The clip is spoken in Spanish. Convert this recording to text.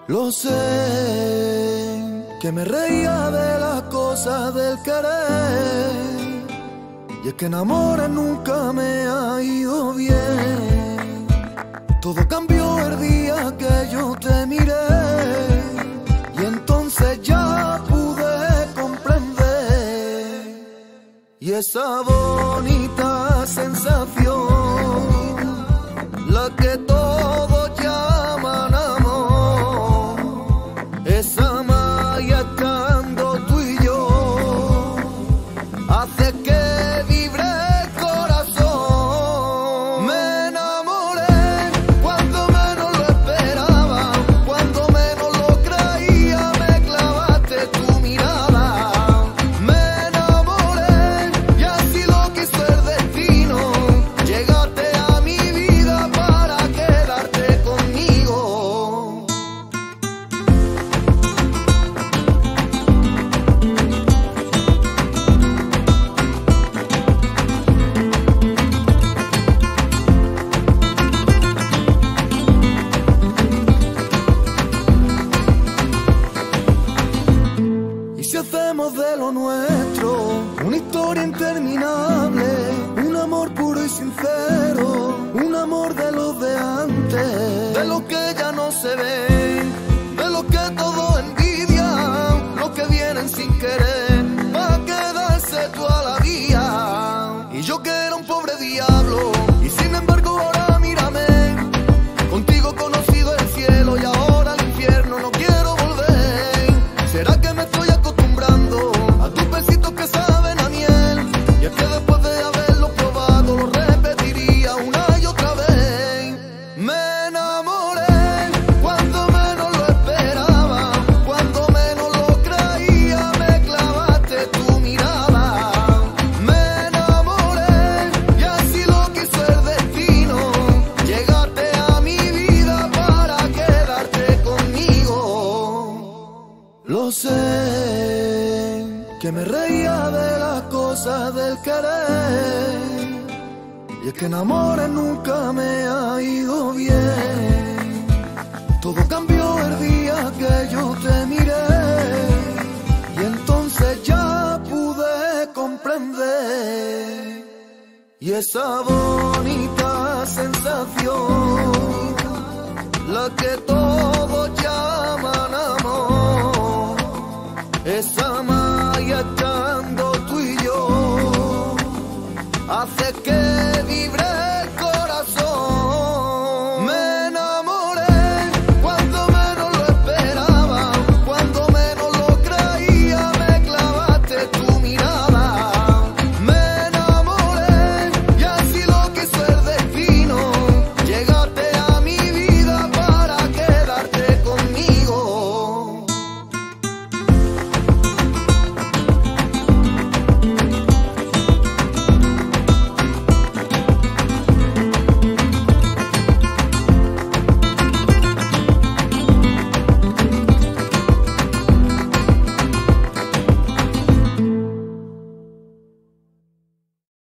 Lo sé, que me reía de las cosas del querer. Y es que en amores nunca me ha ido bien. Todo cambió el día que yo te miré. Y entonces ya pude comprender. Y esa bonita sensación, la que todos llaman amor, esa magia estando tú y yo, hace que vibre el corazón. Me enamoré cuando menos lo esperaba, cuando menos lo creía, me clavaste tu mirada. Me enamoré y así lo quiso el destino, llegaste a mi vida para quedarte conmigo. Y si hacemos de lo nuestro una historia interminable, un amor puro y sincero, un amor de los de antes, de los que ya no se ven, de los que todos envidian, los que vienen sin querer, para quedarse toda la vida. Y yo que era un pobre diablo, y sin embargo ahora mírame, contigo he conocido el cielo y ahora al infierno no quiero volver. ¿Será que me estoy acostumbrando a tus besitos que saben a miel? Y es que después de haberlo probado lo repetiría una y otra vez. Me enamoré cuando menos lo esperaba, cuando menos lo creía, me clavaste tu mirada. Me enamoré y así lo quiso el destino, llegaste a mi vida para quedarte conmigo. Lo sé, que me reía de las cosas del querer. Y es que en amores nunca me ha ido bien. Todo cambió el día que yo te miré. Y entonces ya pude comprender. Y esa bonita sensación, la que